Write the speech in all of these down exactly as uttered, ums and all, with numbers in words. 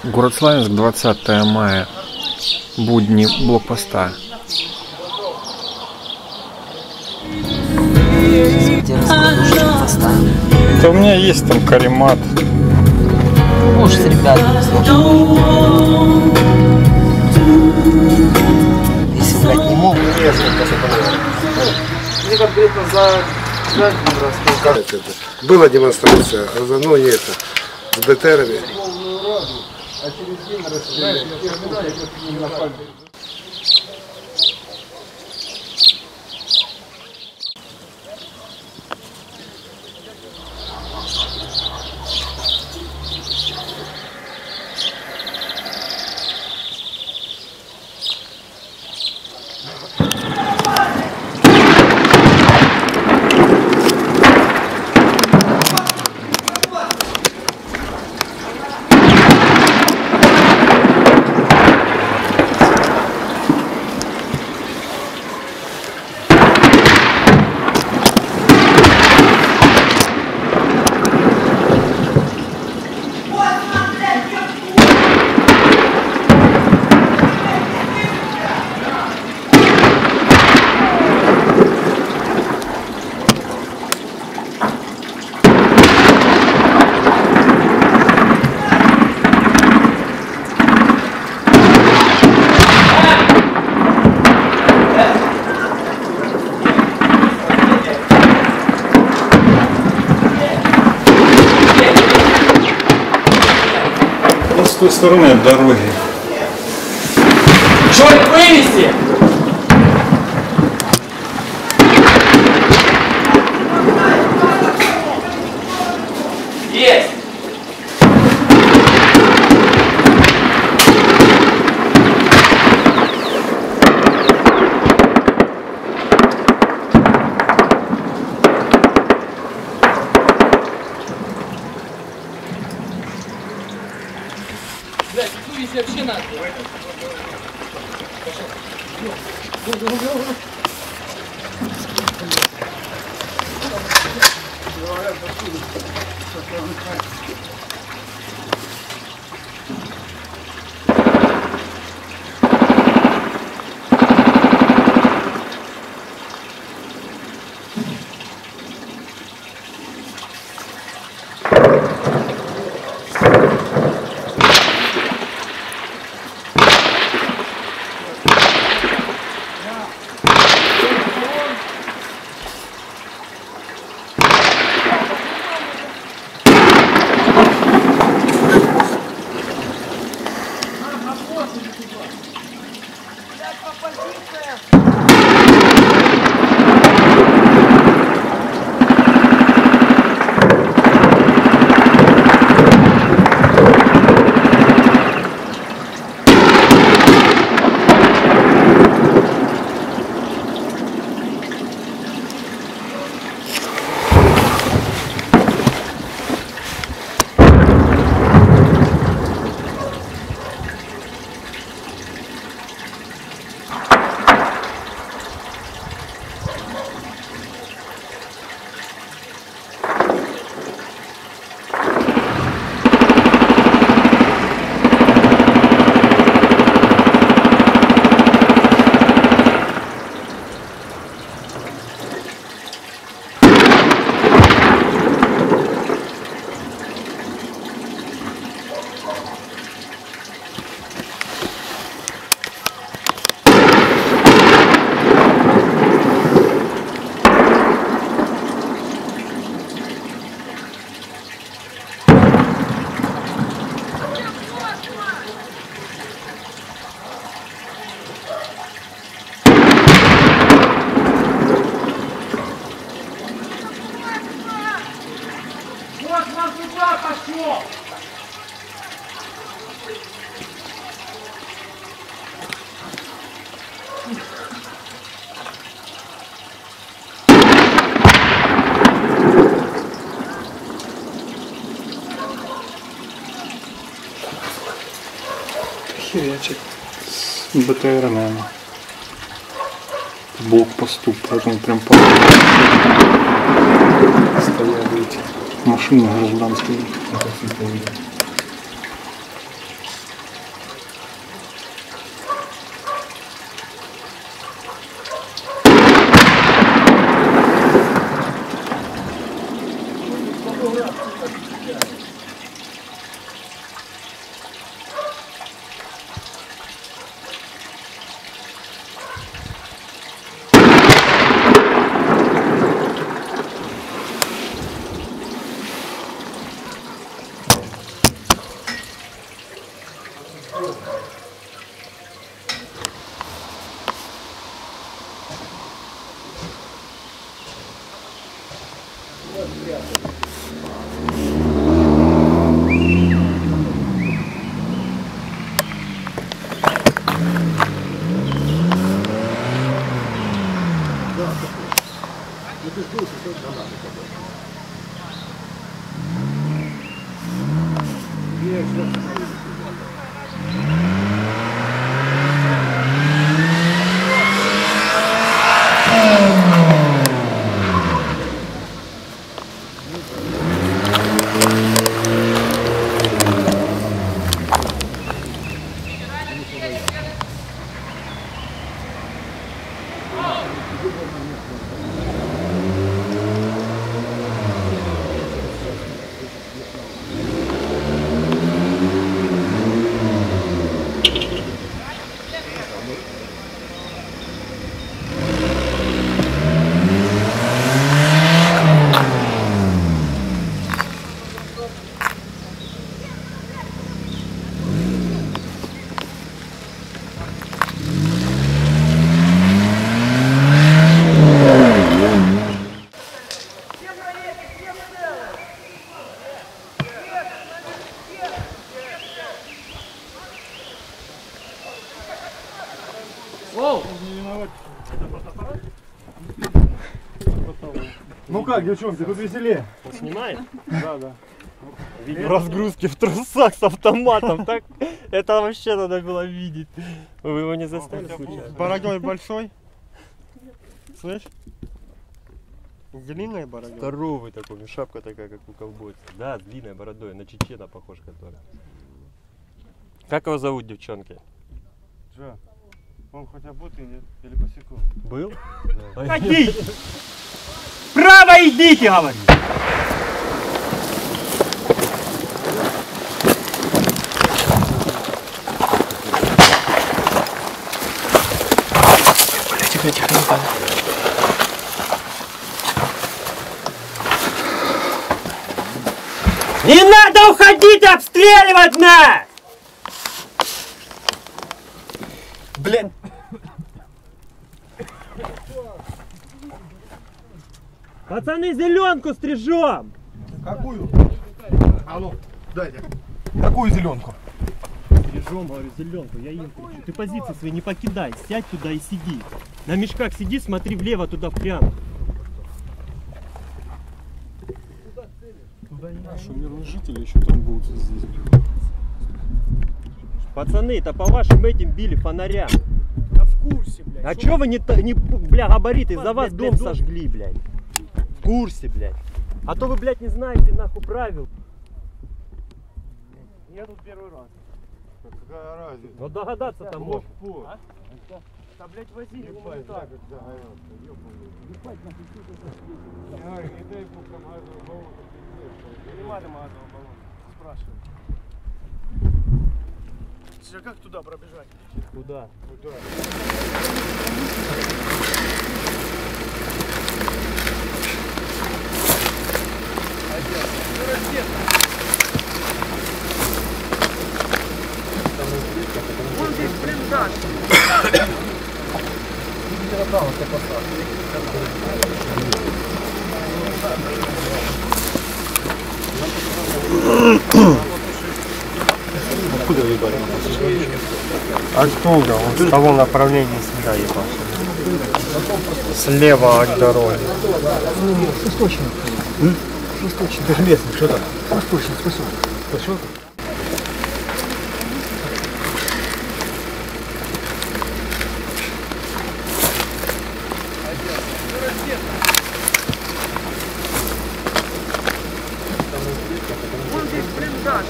Город Славянск, двадцатое мая, будни блокпоста. Да у меня есть там каремат. Можешь с ребятами слушать. Если брать не могут. Мне конкретно за была демонстрация, а за мной это с БТРами. С той стороны от дороги. Черт, вывести! Есть! Блядь, вывести вообще надо. Херячит с БТР, наверное. Блокпосту, поэтому прям по стояли эти машины гражданские. Ну как, девчонки, тут веселее? Снимает? Да, да. Видео разгрузки в трусах с автоматом. Так, это вообще надо было видеть. Вы его не застали случайно? Бородой большой. Слышь? Длинная борода. Здоровый такой, у него шапка такая, как у ковбойца. Да, с длинной бородой, на чечена похож который. Как его зовут, девчонки? Что? Он хотя бы ты нет? Или посеку? Был? Ходите! Право идите, говорит! Не надо уходить, обстреливать нас! Блин! Пацаны, зеленку стрижем! Какую? А ну, дайте. Какую зеленку? Стрижем, говорю, зеленку, я им кричу. Ты позиции свои не покидай, сядь туда и сиди. На мешках сиди, смотри влево, туда прямо. Наши мирные жители еще там будут здесь. Пацаны, это по вашим этим били фонарям. Да в курсе, блядь. А чё вы не, та- не бля, габариты, из-за вас блядь, дом блядь, дом. сожгли, блядь. В курсе, блядь. А то вы, блядь, не знаете, нахуй, правил. Я тут первый раз. Какая разница? Ну догадаться там можно. А? Да, блядь, возили его вот так. Не надо магазового баллона. Спрашивай. А как туда пробежать? Куда? Куда? Вон здесь блиндаж. Откуда ебали? Оттуда, вот с того направления сюда ебал. Слева от дороги. Восточный. Восточный. Ты же местный, что там? Восточный, спасибо. Спасибо. Вон здесь блиндаж.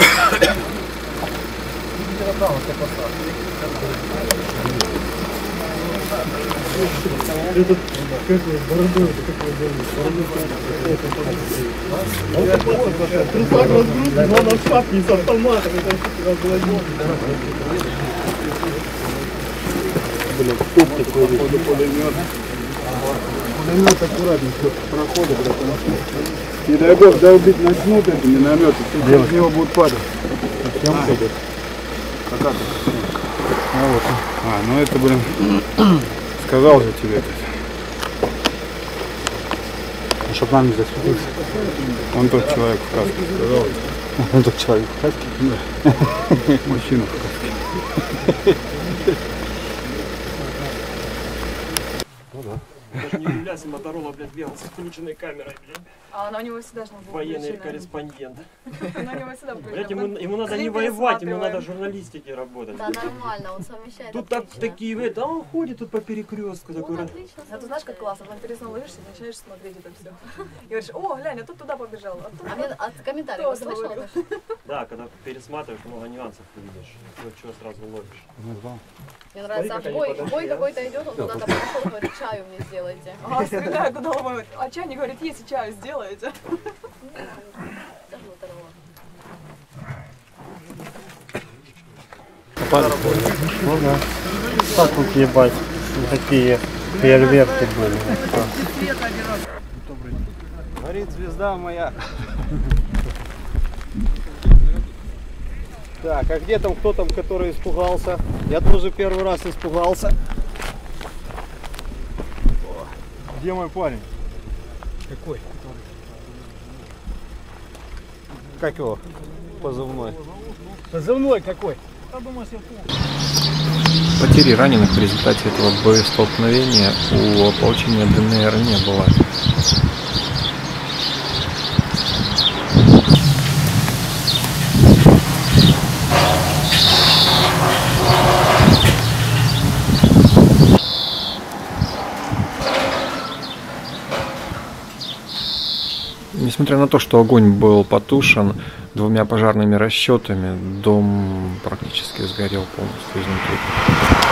Этот, как его, бородой, как его, трусак разгрузки, но на шапке с автоматом, это разгладил. Блин, топ такой, походу, пулемет. Пулемет аккуратненько проходит, потому что, не дай бог, долбить начнут эти минометы, тут с него будут падать. Совсем ходят. Когда ты? А вот. А, ну это, блин, сказал же тебе это. Ну, чтоб нам не засветился. Он тот человек в каске, сказал. Он тот человек в каске? Да. Мужчина в каске. Ну да. Даже не удивляйся, Моторола, блядь, бегал с включенной камерой, блядь. А она у него всегда же была Военный включена. корреспондент. Она у него всегда Блядь, включена. ему, ему надо За не ним воевать, ему пересматриваем. надо в журналистике работать. Да, нормально, он совмещает. Тут так, отлично. такие, это, а он ходит тут по перекрестку. Он Такой, отлично А ты знаешь, как классно, потом перед сном ложишься и начинаешь смотреть это все. И говоришь, о, глянь, а тут туда побежал. А, тут А мне от комментариев Кто вы слышала? говорил? да, когда пересматриваешь, много нюансов ты видишь. Кое-что сразу ловишь. Мне нравится, а как бой, они бой какой-то идет, он куда-то подошел, говорит, чаю мне сделайте. Ага, стреляет туда, говорит, а чайник говорит, если чаю сделаете. Ну да. Так вот ебать. Такие фейерверки были. Горит звезда моя. Так, а где там, кто там, который испугался? Я тоже первый раз испугался. Где мой парень? Какой? Как его? Позывной. Позывной какой? Потери раненых в результате этого боестолкновения у ополчения ДНР не было. Несмотря на то, что огонь был потушен двумя пожарными расчетами, дом практически сгорел полностью изнутри.